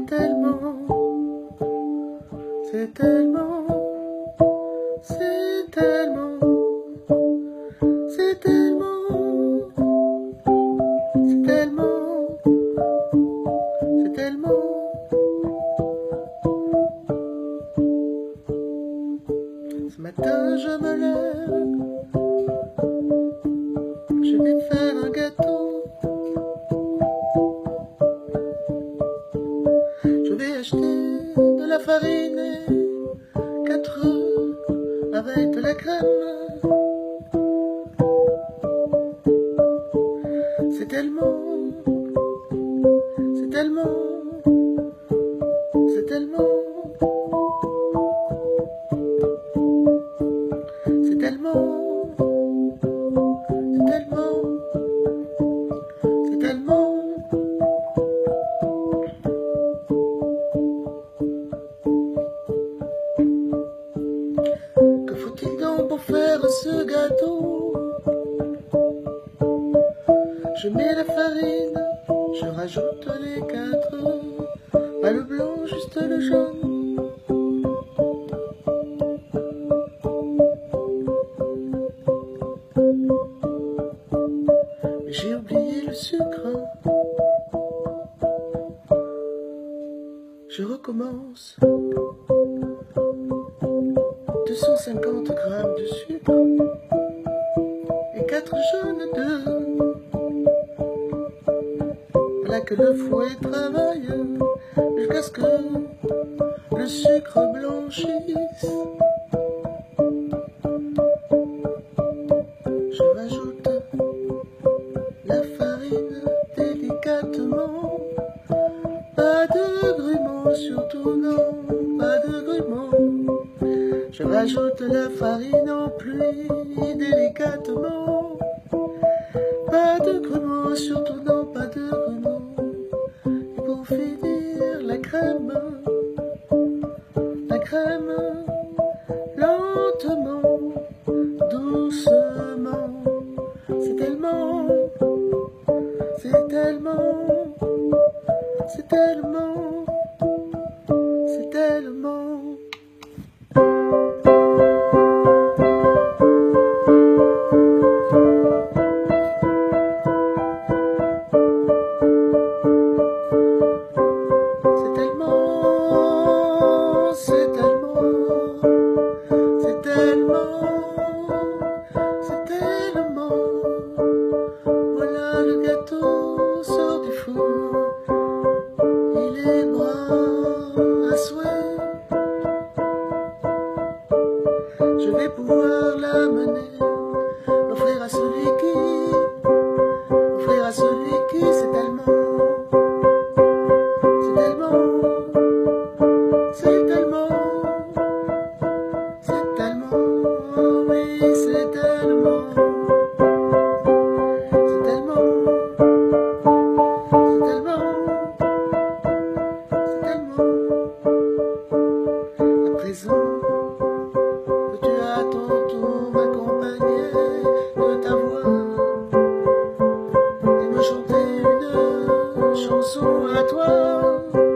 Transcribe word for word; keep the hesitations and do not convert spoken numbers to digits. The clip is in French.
tellement, c'est tellement, c'est tellement, c'est tellement, c'est tellement, c'est tellement. Ce matin je me lève, je vais faire un gâteau. Je vais acheter de la farine et quatre œufs avec de la crème. C'est tellement, c'est tellement, c'est tellement, c'est tellement, c'est tellement, c'est tellement. Que faut-il donc pour faire ce gâteau? Je mets la farine, je rajoute les quatre œufs, pas le blanc, juste le jaune. Mais j'ai oublié le sucre. Je recommence. deux cent cinquante grammes de sucre et quatre jaunes d'œufs. Voilà que le fouet travaille jusqu'à ce que le sucre blanchisse. Je rajoute la farine délicatement. Pas de grumeaux, surtout non, pas de grumeaux. Je rajoute la farine en pluie délicatement. Pas de grumeaux, surtout non, pas de grumeaux. Et pour finir, la crème, la crème, lentement, doucement. C'est tellement, c'est tellement, c'est tellement, c'est tellement. C'est tellement, c'est tellement, c'est tellement. Voilà le gâteau sort du four, il est brun à souhait. Je vais pouvoir l'amener, l'offrir à celui qui, l'offrir à celui qui, c'est tellement, c'est tellement. C'est tellement, c'est tellement, oui, c'est tellement, c'est tellement, c'est tellement, c'est tellement. À présent, peux-tu à ton tour m'accompagner de ta voix et me chanter une chanson à toi?